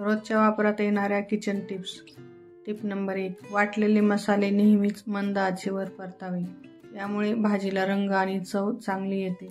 रोजच्या वापरात येणाऱ्या किचन टिप्स. Tip number 1. वाटलेले मसाले नेहमीच मंद आचेवर परतावे. यामुळे भाजीला रंग आणि चव चांगली येते.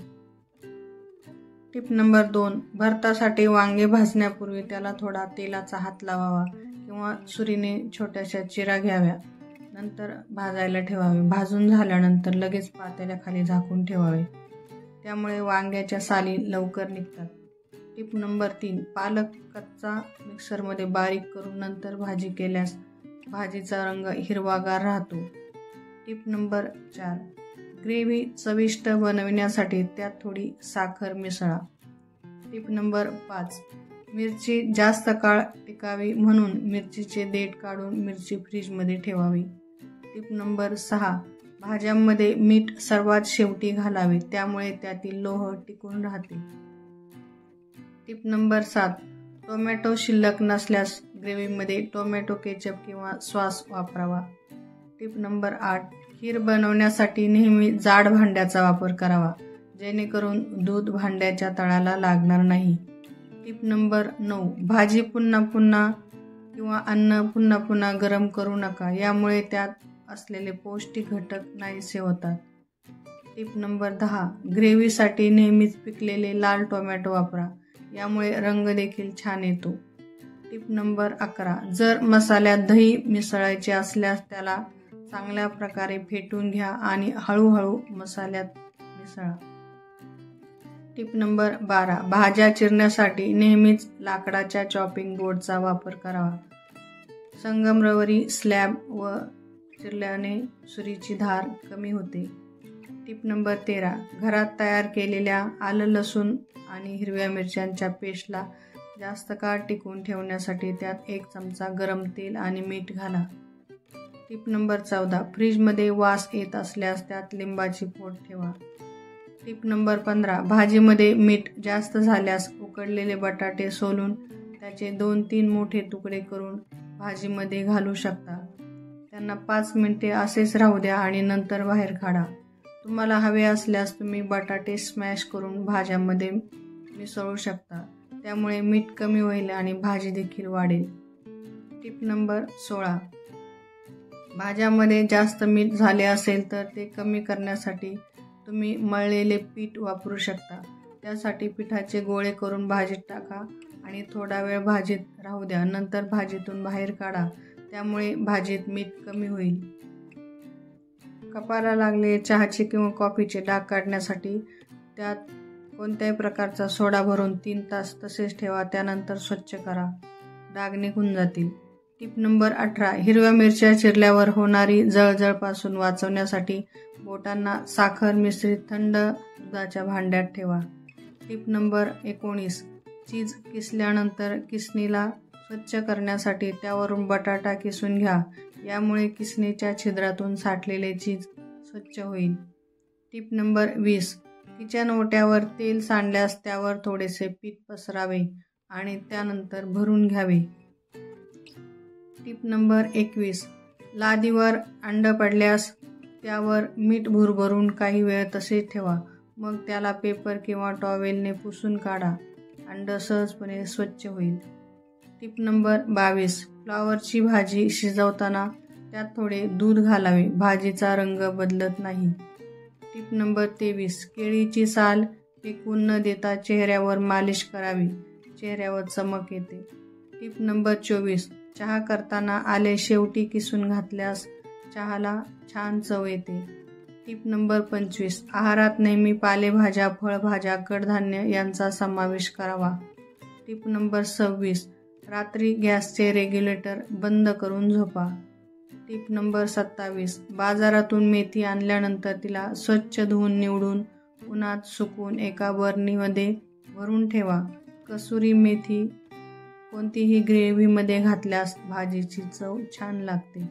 Tip number 2. भरतासाठी वांगे भाजण्यापूर्वी त्याला थोडा तेलाचा हात लावावा किंवा सुरीने छोट्याशा चिरा घ्याव्या. नंतर भाजायला ठेवावे. भाजून झाल्यानंतर लगेच पातेल्याखाली झाकून ठेवावे. त्यामुळे वांग्याच्या साली लवकर निघतात. Tip number 3. पालक कच्चा मिक्सरमध्ये बारीक करून नंतर भाजी केल्यास भाजीचा रंग हिरवागार राहतो. Tip number 4. ग्रेव्ही चविष्ट बनविण्यासाठी त्यात थोडी साखर मिसळा. Tip number 5. मिरची जास्त काळ टिकावी म्हणून मिरचीचे देठ काढून मिरची फ्रीजमध्ये ठेवावी. Tip number 6. भाज्यांमध्ये मीठ सर्वात शेवटी घालावे, त्यामुळे त्यातील लोह टिकून राहते. Tip number 7. टोमॅटो शिल्लक नसल्यास ग्रेव्हीमध्ये टोमॅटो केचप किंवा सॉस वापरावा. Tip number 8. खीर बनवण्यासाठी नेहमी जाड भांड्याचा वापर करावा, जेणेकरून दूध भांड्याच्या तळाला लागणार नाही. Tip number 9. भाजी पुन्हा पुन्हा किंवा अन्न पुन्हा पुन्हा गरम करू नका, यामुळे त्यात असलेले पौष्टिक घटक नाहीसे होतात. Tip number 10. ग्रेव्हीसाठी नेहमीच पिकलेले लाल टोमॅटो वापरा, यामुळे रंग देखील छान येतो. Tip number 11. जर मसाल्यात दही मिसळायचे असल्यास त्याला चांगल्या प्रकारे फेटून घ्या आणि हळूहळू मसाल्यात मिसळा. Tip number 12. भाज्या चिरण्यासाठी नेहमीच लाकडाच्या चॉपिंग बोर्डचा वापर करावा. संगमरवरी स्लॅब व चिरल्याने सुरीची धार कमी होते. Tip number 13. घरात तयार केलेल्या आलं, लसूण आणि हिरव्या मिरच्यांच्या पेस्टला जास्त काळ टिकवून ठेवण्यासाठी त्यात 1 चमचा गरम तेल आणि मीठ घाला. Tip number 14. फ्रीजमध्ये वास येत असल्यास त्यात लिंबाची फोड ठेवा. Tip number 15. भाजीमध्ये मीठ जास्त झाल्यास उकडलेले बटाटे सोलून त्याचे 2-3 मोठे तुकडे करून भाजीमध्ये घालू शकता. त्यांना 5 मिनिटे असेच राहू द्या आणि नंतर बाहेर काढा. तुम्हाला हवे असल्यास तुम्ही बटाटे स्मॅश करून भाज्यांमध्ये मिसळू शकता. त्यामुळे मीठ कमी होईल आणि भाजी देखील वाढेल. Tip number 16. भाज्यामध्ये जास्त मीठ झाले असेल तर ते कमी करण्यासाठी तुम्ही मळलेले पीठ वापरू शकता. त्यासाठी पिठाचे गोळे करून भाजीत टाका आणि थोडा वेळ भाजीत राहू द्या. नंतर भाजीतून बाहेर काढा. त्यामुळे भाजीत मीठ कमी होईल. कपाला लागलेले चहाचे किंवा कॉफीचे डाग काढण्यासाठी त्यात कोणत्याही प्रकारचा सोडा भरून 3 तास तसेच ठेवा. त्यानंतर स्वच्छ करा. डाग निघून जातील. Tip number 18. हिरव्या मिरच्या चिरल्यावर होणारी जळजळपासून वाचवण्यासाठी बोटांना साखर मिश्रित थंड दुधाच्या भांड्यात ठेवा. Tip number 19. चीज किसल्यानंतर किसणीला स्वच्छ करण्यासाठी त्यावरून बटाटा किसून घ्या. यामुळे किसणीच्या छिद्रातून साठलेले चीज स्वच्छ होईल. Tip number 20. किचन ओट्यावर तेल सांडल्यास त्यावर थोडेसे पीठ पसरावे आणि त्यानंतर भरून घ्यावे. Tip number 21. लादीवर अंड पडल्यास त्यावर मीठ भुरभरून काही वेळ तसेच ठेवा. मग त्याला पेपर किंवा टॉवेलने पुसून काढा. अंड सहजपणे स्वच्छ होईल. Tip number 22. फ्लॉवरची भाजी शिजवताना त्यात थोडे दूध घालावे. भाजीचा रंग बदलत नाही. Tip number 23. केळीची साल फेकून न देता चेहऱ्यावर मालिश करावी. चेहऱ्यावर चमक येते. Tip number 24. चहा करताना आले शेवटी किसून घातल्यास चहाला छान चव येते. टिप नंबर 25. आहारात नेहमी पालेभाज्या, फळभाज्या, कडधान्य यांचा समावेश करावा. Tip number 26. रात्री गॅसचे रेग्युलेटर बंद करून झोपा. Tip number 27. बाजारातून मेथी आणल्यानंतर तिला स्वच्छ धुवून निवडून उन्हात सुकवून एका बरणीमध्ये भरून ठेवा. कसुरी मेथी कोणतीही ग्रेव्हीमध्ये घातल्यास भाजीची चव छान लागते.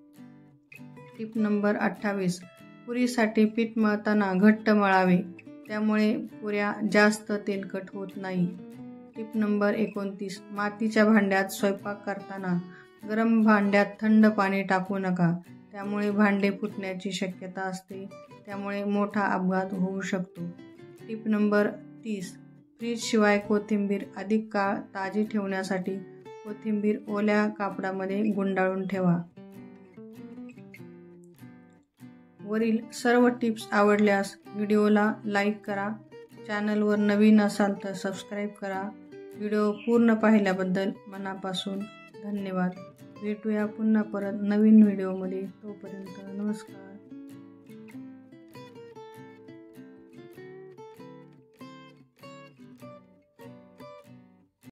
Tip number 28. पुरीसाठी पीठ मळताना घट्ट मळावे. त्यामुळे पुऱ्या जास्त तेलकट होत नाही. Tip number 29. मातीच्या भांड्यात स्वयंपाक करताना गरम भांड्यात थंड पाणी टाकू नका. त्यामुळे भांडे फुटण्याची शक्यता असते. त्यामुळे मोठा अपघात होऊ शकतो. Tip number 30. फ्रीजशिवाय कोथिंबीर अधिक काळ ताजी ठेवण्यासाठी कोथिंबीर ओल्या कापडामध्ये गुंडाळून ठेवा. वरील सर्व टिप्स आवडल्यास व्हिडिओला लाईक करा. चॅनलवर नवीन असाल तर सबस्क्राईब करा. व्हिडिओ पूर्ण पाहिल्याबद्दल मनापासून धन्यवाद. भेटूया पुन्हा परत नवीन व्हिडिओमध्ये. तोपर्यंत नमस्कार.